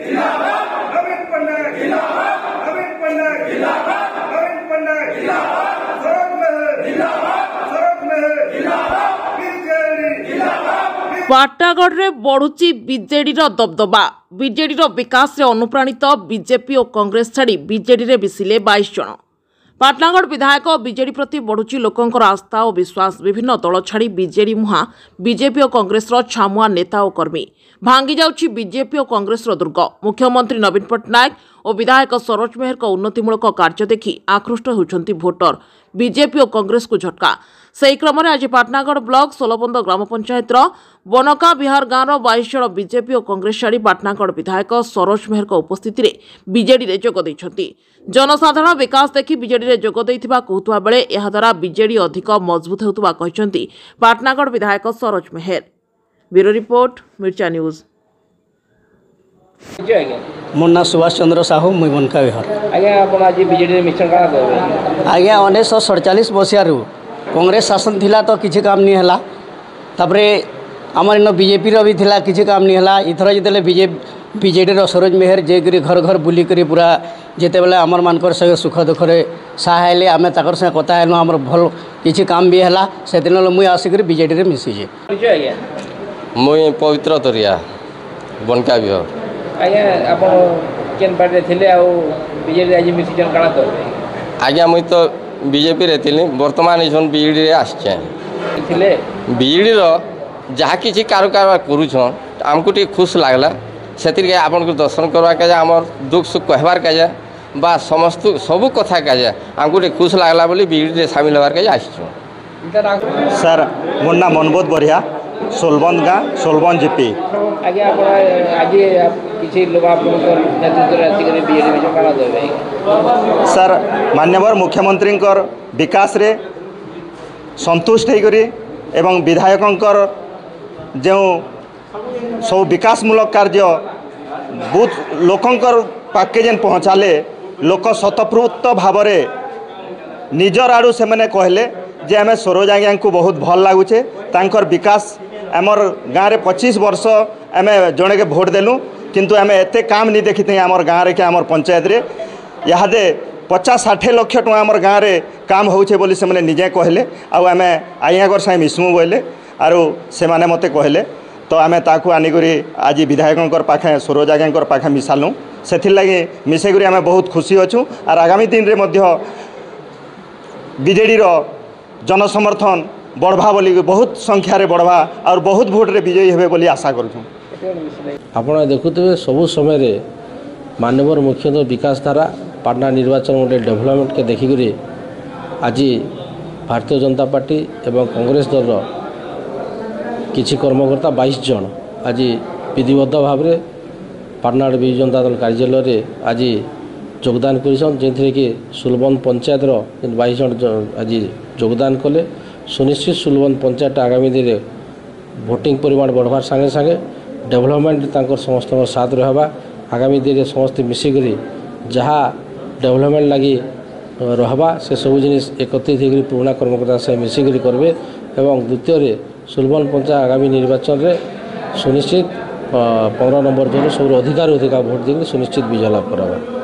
नवीन पटनायक नवीन पटनायक नवीन पटनायक सड़क में पाटनागढ़ में बढ़ुची बीजेडी दबदबा बीजेडी विकास रे अनुप्राणित बीजेपी और कांग्रेस छाड़ी बीजेडी रे मिसिले 22 जन। पाटनागढ़ विधायक बीजेडी प्रति बढ़ुची लोकंकर आस्था और विश्वास विभिन्न दल छाड़ी बीजेडी मुहा बीजेपी और कांग्रेस छामुआ नेता और कर्मी भांगी जाउछि बीजेपी और कांग्रेस दुर्ग। मुख्यमंत्री नवीन पटनायक और विधायक सरोज मेहर को उन्नतिमूलक कार्य देखि आकृष्ट होउछंती भोटर बीजेपी और कांग्रेस को झटका। सही क्रम में आज पाटनागढ़ ब्लॉक सोलबंद ग्राम पंचायत बनका विहार गाँव 22 जन बीजेपी और कांग्रेस छाड़ी पाटनागढ़ विधायक सरोज मेहर उपस्थित बीजेडी रे जोग दैछंती। जनसाधारण विकास देखि बीजेडी रे जोग दैथिबा कहउतबा बेले एहा द्वारा बीजेडी अधिक मजबूत हेउतबा कहछंती पाटनागढ़ विधायक Saroj Meher. Bureau report Mircha news. मोर ना सुभाष चंद्र साहू मुई बनका विहार। आज्ञा आपण आज बीजेडी मिशन का करबे? आज्ञा 1947 मसीहारू कांग्रेस शासन थिला तो किछि काम नहीं हला। तापरे आमर इन बीजेपी रो भी थिला किछि काम नहीं हला। इथर जितेले बीजेडी रो सरोज मेहर जे करी घर घर बुली करी पूरा जेते बेले आमर मानकर संगे सुख दुख रे सहायले आमे ताकर संगे कथा हेलो आमर भल किछि काम भी हला। से दिन मुई आसी करी बीजेडी रे मिसी जे। आज्ञा मुई पवित्र तरिया बनका विहार। आज्ञा आपण केन पार्टी थिले आ बीजेडी आज मिशन काना करबे? आज्ञा मुई तो बीजेपी रे थिली वर्तमान इसन बीजेडी रे आछे थिले। बीजेडी रो जहा किछि कारोबार करूछन हमको टी खुश लागला। सेतिर के आपन को दर्शन करवा के हमर दुख सुख कहबार के बा समस्त सब कथा के हमको टी खुश लागला बोली बीजेडी रे शामिल होबार के आछो। सर मोर नाम मनबोध बढ़िया सोलबंद गाँ सोलबंद जीपी। आज्ञा आपण आज किछि लोग आपन नेतृत्व रे आसी बीजेडी मिशन काना करबे? सर माननीय मुख्यमंत्री विकास रे संतुष्ट होकर एवं विधायकंकर जो सब विकासमूलक कार्य बहुत लोकंकर पाके जेन पहुँचाले लोक स्वतःस्फूर्त भाव निजर आड़ू से मैंने कहले जे आम सरोज आज्ञा को बहुत भल लगुचे तांकर विकास आमर गाँव में 25 वर्ष आम जड़े के भोट देलु किंतु आम एते काम नहीं देखी थी आमर गाँव के आमर पंचायत रे यादे 50-60 लाख टका आमर गाँव में काम होचे बोली से मैंने निजे कहले आउ आम आज्ञाकर साथ मिसमु बोले आरो से माने मते कहले तो आम ताकू आनिकरी आज विधायक पाखे सरोज आज्ञा पाखे मिसालु से लगे मिसेकरी आम बहुत खुशी अच्छू और आगामी दिन में बीजेडी जनसमर्थन बढ़वा बोली बहुत संख्यार बढ़वा और बहुत भोट रे विजयी हेबे बोली आशा करूँ। आपण देखुवे सबु समय माननीय मुख्यमंत्री विकास धारा पाटना निर्वाचन गोटे डेभलपमेंट के देखिक आज भारतीय जनता पार्टी एवं कांग्रेस दल किछि कर्मकर्ता 22 जन आज विधिबद्ध भाव में पाटना विजु जनता दल कार्यालय आज योगदान कर कि सुलबंद पंचायत 22 जन आज योगदान कले सुनिश्चित सुलबंद पंचायत आगामी दिन में भोटिंग परिमाण बढ़वार संगे संगे डेभलपमेंट तांकर समस्त साथ रहबा आगामी दिन में समस्त मिसिक जहाँ डेभलपमेंट लगी रहबा से सब जिनिस एकत्रित होकर पुराना कर्मकर्ता से मिसिक करबे एवं द्वितीय सुलबंद पंचायत आगामी निर्वाचन में सुनिश्चित 15 नंबर जोन सब अधिकार भोट देकर सुनिश्चित विजय लाभ करवा।